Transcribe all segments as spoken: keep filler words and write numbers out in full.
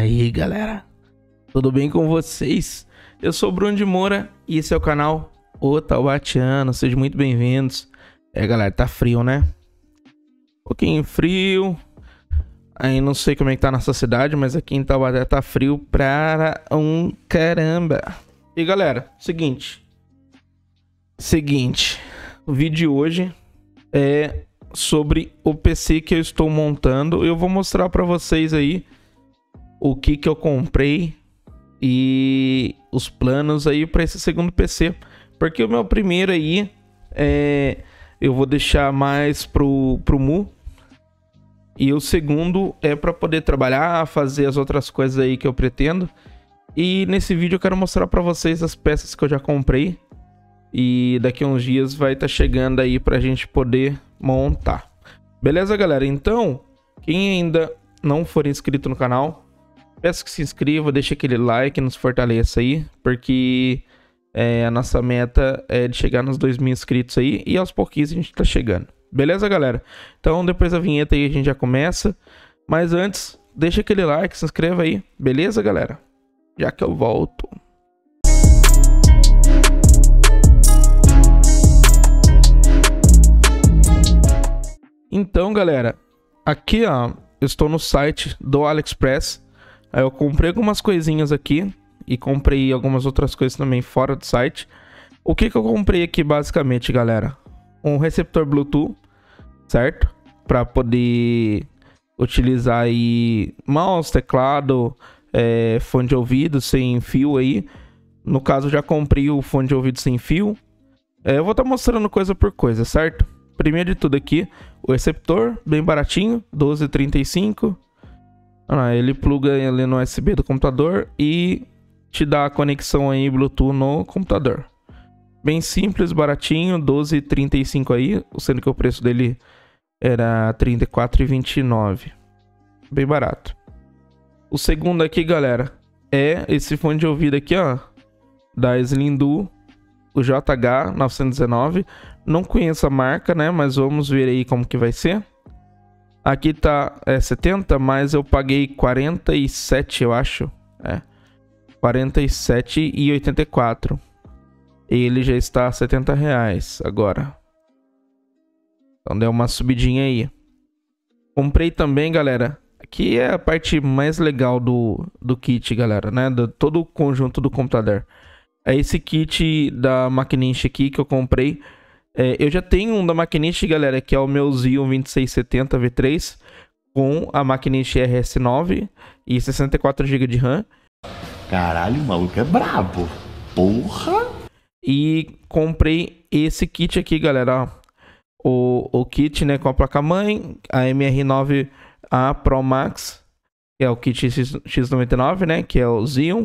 aí, galera, tudo bem com vocês? Eu sou o Bruno de Moura e esse é o canal O Taubatiano. Sejam muito bem-vindos. É, galera, tá frio, né? Um pouquinho frio. Aí não sei como é que tá na sua cidade, mas aqui em Taubaté tá frio pra um caramba. E galera, seguinte. Seguinte. O vídeo de hoje é sobre o P C que eu estou montando. Eu vou mostrar pra vocês aí o que que eu comprei e os planos aí para esse segundo P C, porque o meu primeiro aí é, eu vou deixar mais pro, pro Mu, e o segundo é para poder trabalhar, fazer as outras coisas aí que eu pretendo. E nesse vídeo eu quero mostrar para vocês as peças que eu já comprei, e daqui a uns dias vai estar tá chegando aí pra gente poder montar. Beleza, galera? Então, quem ainda não for inscrito no canal, peço que se inscreva, deixe aquele like, nos fortaleça aí, porque é, a nossa meta é de chegar nos dois mil inscritos aí, e aos pouquinhos a gente tá chegando. Beleza, galera? Então, depois da vinheta aí a gente já começa, mas antes, deixa aquele like, se inscreva aí, beleza, galera? Já que eu volto. Então, galera, aqui, ó, eu estou no site do AliExpress. Aí eu comprei algumas coisinhas aqui e comprei algumas outras coisas também fora do site. O que que eu comprei aqui basicamente, galera? Um receptor Bluetooth, certo? Para poder utilizar aí mouse, teclado, é, fone de ouvido sem fio aí. No caso, já comprei o fone de ouvido sem fio. É, eu vou estar mostrando coisa por coisa, certo? Primeiro de tudo aqui, o receptor, bem baratinho, doze reais e trinta e cinco centavos. Ah, ele pluga ali no U S B do computador e te dá a conexão aí Bluetooth no computador. Bem simples, baratinho, doze reais e trinta e cinco centavos aí, sendo que o preço dele era trinta e quatro reais e vinte e nove centavos. Bem barato. O segundo aqui, galera, é esse fone de ouvido aqui, ó, da Slimduo, o J H novecentos e dezenove. Não conheço a marca, né, mas vamos ver aí como que vai ser. Aqui tá é, setenta, mas eu paguei quarenta e sete, eu acho. É. quarenta e sete reais e oitenta e quatro centavos. Ele já está a setenta reais agora. Então deu uma subidinha aí. Comprei também, galera. Aqui é a parte mais legal do, do kit, galera, né? Do todo o conjunto do computador. É esse kit da Maquinist aqui que eu comprei. É, eu já tenho um da Maquinist, galera, que é o meu Xeon vinte e seis setenta V três com a Maquinist R S nove e sessenta e quatro gigas de RAM. Caralho, o maluco é brabo. Porra! E comprei esse kit aqui, galera, ó. O, o kit, né, com a placa-mãe, a M R nove A Pro Max, que é o kit X noventa e nove, né, que é o Xeon.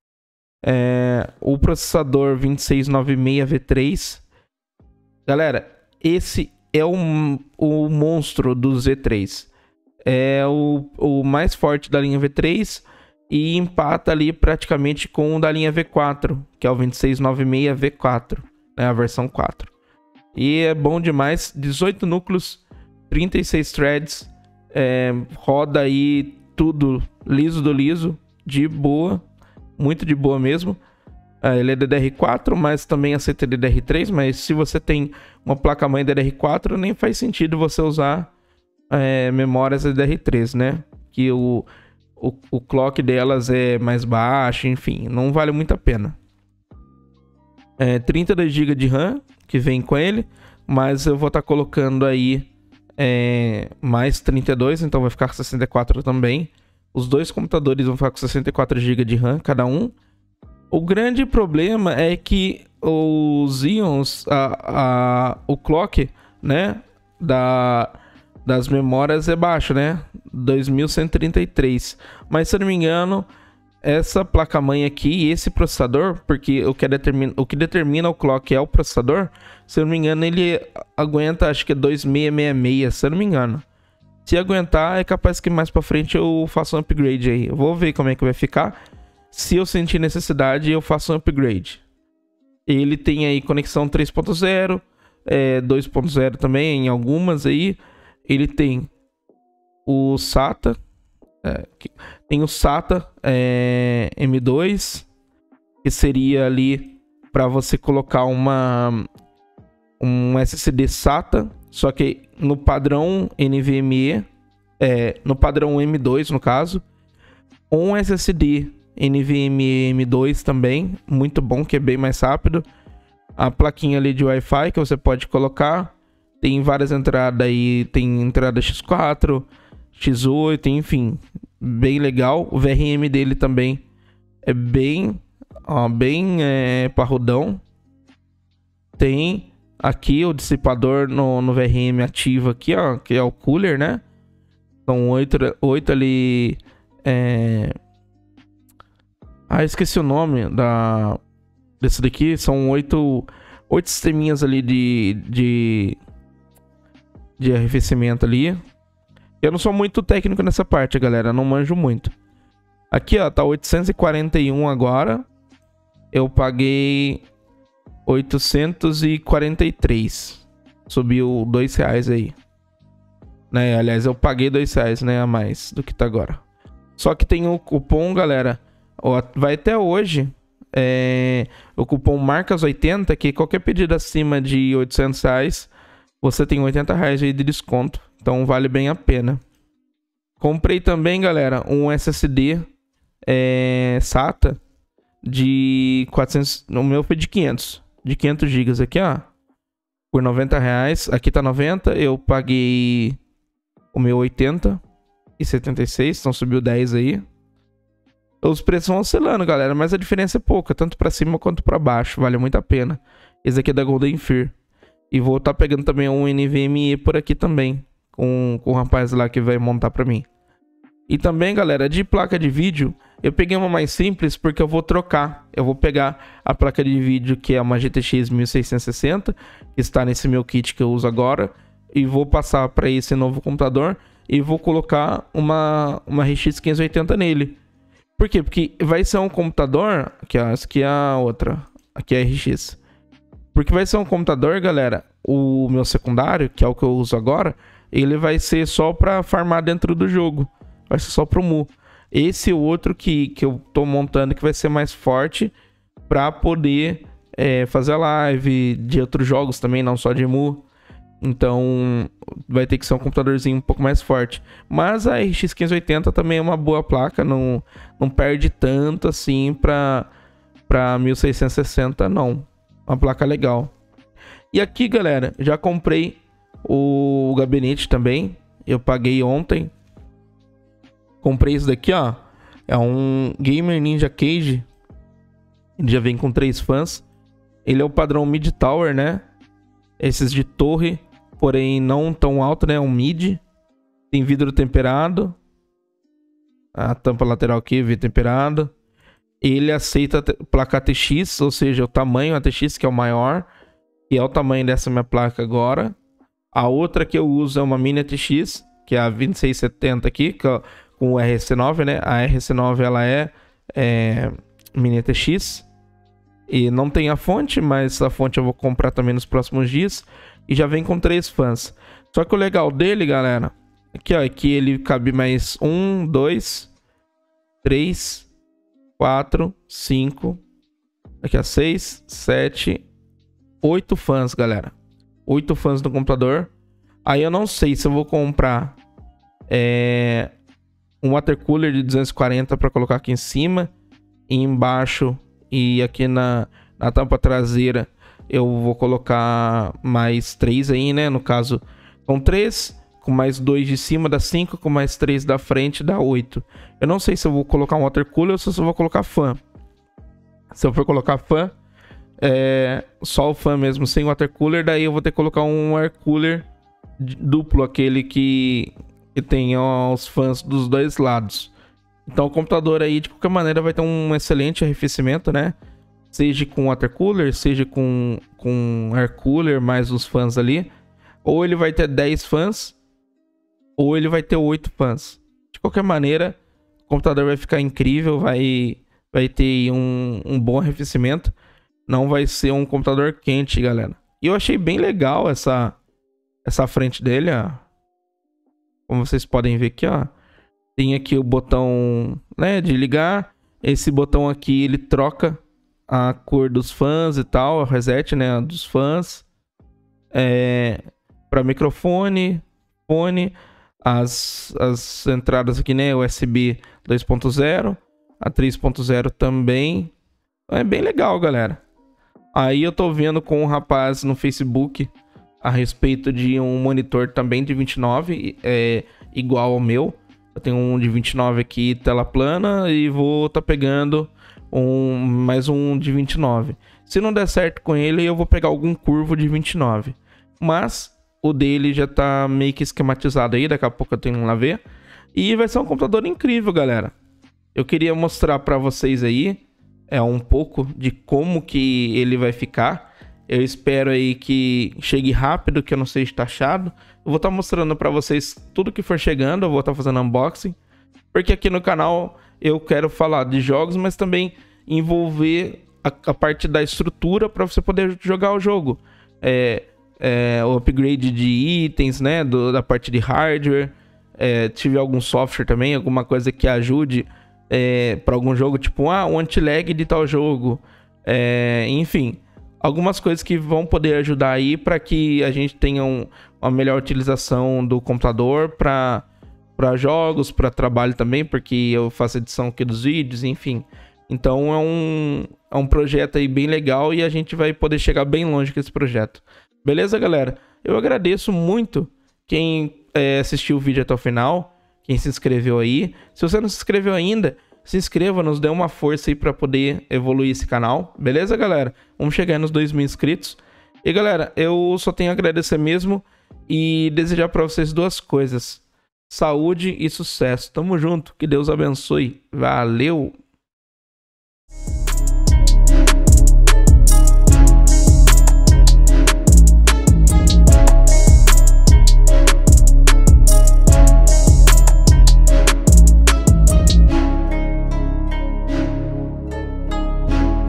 É, o processador vinte e seis noventa e seis V três. Galera, esse é o, o monstro do Z três. É o, o mais forte da linha V três e empata ali praticamente com o da linha V quatro, que é o vinte e seis noventa e seis V quatro, né, a versão quatro. E é bom demais, dezoito núcleos, trinta e seis threads, é, roda aí tudo liso do liso, de boa, muito de boa mesmo. Uh, ele é D D R quatro, mas também aceita D D R três, mas se você tem uma placa-mãe D D R quatro, nem faz sentido você usar é, memórias D D R três, né? Que o, o, o clock delas é mais baixo, enfim, não vale muito a pena. É, trinta e dois gigas de RAM, que vem com ele, mas eu vou estar tá colocando aí é, mais trinta e dois, então vai ficar com sessenta e quatro também. Os dois computadores vão ficar com sessenta e quatro gigas de RAM cada um. O grande problema é que os íons, a, a, o clock, né, da, das memórias é baixo, né, dois mil cento e trinta e três. Mas se eu não me engano, essa placa-mãe aqui e esse processador, porque o que, determina, o que determina o clock é o processador, se eu não me engano, ele aguenta, acho que é dois mil seiscentos e sessenta e seis, se eu não me engano. Se aguentar, é capaz que mais pra frente eu faça um upgrade aí. Eu vou ver como é que vai ficar. Se eu sentir necessidade, eu faço um upgrade. Ele tem aí conexão três ponto zero, é, dois ponto zero também, em algumas aí. Ele tem o SATA, É, tem o SATA é, M dois, que seria ali para você colocar uma um S S D SATA, só que no padrão NVMe, é, no padrão M dois no caso, um S S D NVMe M dois também, muito bom, que é bem mais rápido. A plaquinha ali de Wi-Fi que você pode colocar, tem várias entradas aí, tem entrada X quatro, X oito, enfim, bem legal. O V R M dele também é bem, ó, bem é, parrudão. Tem aqui o dissipador no, no V R M ativo aqui, ó, que é o cooler, né? São oito, oito ali. É... Ah, esqueci o nome da desse daqui. São oito, oito sisteminhas ali de, de de arrefecimento ali. Eu não sou muito técnico nessa parte, galera. Não manjo muito. Aqui, ó, tá oitocentos e quarenta e um agora. Eu paguei oitocentos e quarenta e três. Subiu dois reais aí. Né? Aliás, eu paguei dois reais, né, a mais do que tá agora. Só que tem o cupom, galera. Ó, vai até hoje. É, o cupom Marcas oitenta, que qualquer pedido acima de oitocentos reais, você tem oitenta reais aí de desconto. Então vale bem a pena. Comprei também, galera, um S S D é, SATA de quatrocentos. O meu foi de quinhentos. De quinhentos gigas aqui, ó. Por noventa reais. Aqui tá noventa. Eu paguei o meu oitenta e setenta e seis. Então subiu dez aí. Os preços vão oscilando, galera. Mas a diferença é pouca. Tanto pra cima quanto pra baixo. Vale muito a pena. Esse aqui é da Golden Fear. E vou estar tá pegando também um NVMe por aqui também. Com, com o rapaz lá que vai montar pra mim. E também, galera, de placa de vídeo, eu peguei uma mais simples porque eu vou trocar. Eu vou pegar a placa de vídeo que é uma G T X mil seiscentos e sessenta, que está nesse meu kit que eu uso agora, e vou passar para esse novo computador e vou colocar uma, uma R X quinhentos e oitenta nele. Por quê? Porque vai ser um computador... Aqui, ó, essa aqui é a outra. Aqui é a R X. Porque vai ser um computador, galera, o meu secundário, que é o que eu uso agora, ele vai ser só para farmar dentro do jogo. Vai ser só pro Mu. Esse outro que, que eu tô montando, que vai ser mais forte para poder é, fazer a live de outros jogos também, não só de Mu. Então vai ter que ser um computadorzinho um pouco mais forte. Mas a R X quinhentos e oitenta também é uma boa placa. Não, não perde tanto assim para para mil seiscentos e sessenta, não. Uma placa legal. E aqui, galera, já comprei o gabinete também. Eu paguei ontem. Comprei isso daqui, ó. É um Gamer Ninja Cage. Ele já vem com três fãs. Ele é o padrão Mid Tower, né? Esses de torre, porém não tão alto, né? É um mid. Tem vidro temperado. A tampa lateral aqui, vidro temperado. Ele aceita placa A T X, ou seja, o tamanho A T X, que é o maior. Que é o tamanho dessa minha placa agora. A outra que eu uso é uma Mini A T X, que é a vinte e seis setenta aqui, que é com o R C nove, né? A R C nove ela é, é Mini A T X. E não tem a fonte, mas a fonte eu vou comprar também nos próximos dias. E já vem com três fãs. Só que o legal dele, galera, aqui, ó, é que ele cabe mais um, dois, três, quatro, cinco, aqui ó, seis, sete, oito fãs, galera. Oito fãs no computador. Aí eu não sei se eu vou comprar é, um water cooler de duzentos e quarenta para colocar aqui em cima e embaixo. E aqui na, na tampa traseira eu vou colocar mais três aí, né? No caso, com três, com mais dois de cima dá cinco, com mais três da frente dá oito. Eu não sei se eu vou colocar um water cooler ou se eu vou colocar fã. Se eu for colocar fã, é, só o fã mesmo, sem water cooler, daí eu vou ter que colocar um air cooler duplo, aquele que, que tem ó, os fãs dos dois lados. Então o computador aí, de qualquer maneira, vai ter um excelente arrefecimento, né? Seja com water cooler, seja com, com air cooler, mais os fãs ali. Ou ele vai ter dez fãs, ou ele vai ter oito fãs. De qualquer maneira, o computador vai ficar incrível, vai, vai ter um, um bom arrefecimento. Não vai ser um computador quente, galera. E eu achei bem legal essa, essa frente dele, ó. Como vocês podem ver aqui, ó. Tem aqui o botão, né, de ligar. Esse botão aqui, ele troca a cor dos fãs e tal, o reset, né, dos fãs. É, para microfone, fone, as, as entradas aqui, né, U S B dois ponto zero, a três ponto zero também. É bem legal, galera. Aí eu tô vendo com um rapaz no Facebook a respeito de um monitor também de vinte e nove, é, igual ao meu. Eu tenho um de vinte e nove aqui, tela plana, e vou tá pegando um, mais um de vinte e nove. Se não der certo com ele, eu vou pegar algum curvo de vinte e nove. Mas o dele já tá meio que esquematizado aí, daqui a pouco eu tenho lá ver. E vai ser um computador incrível, galera. Eu queria mostrar pra vocês aí é um pouco de como que ele vai ficar. Eu espero aí que chegue rápido, que eu não seja taxado. Eu vou estar mostrando para vocês tudo que for chegando. Eu vou estar fazendo unboxing. Porque aqui no canal eu quero falar de jogos, mas também envolver a, a parte da estrutura para você poder jogar o jogo. É, é, o upgrade de itens, né? Do, da parte de hardware. É, tive algum software também, alguma coisa que ajude é, para algum jogo. Tipo, ah, o anti-lag de tal jogo. É, enfim... Algumas coisas que vão poder ajudar aí para que a gente tenha um, uma melhor utilização do computador para para jogos, para trabalho também, porque eu faço edição aqui dos vídeos, enfim. Então é um, é um projeto aí bem legal e a gente vai poder chegar bem longe com esse projeto. Beleza, galera? Eu agradeço muito quem é, assistiu o vídeo até o final, quem se inscreveu aí. Se você não se inscreveu ainda, se inscreva, nos dê uma força aí para poder evoluir esse canal, beleza, galera? Vamos chegar nos dois mil inscritos. E, galera, eu só tenho a agradecer mesmo e desejar para vocês duas coisas: saúde e sucesso. Tamo junto, que Deus abençoe. Valeu!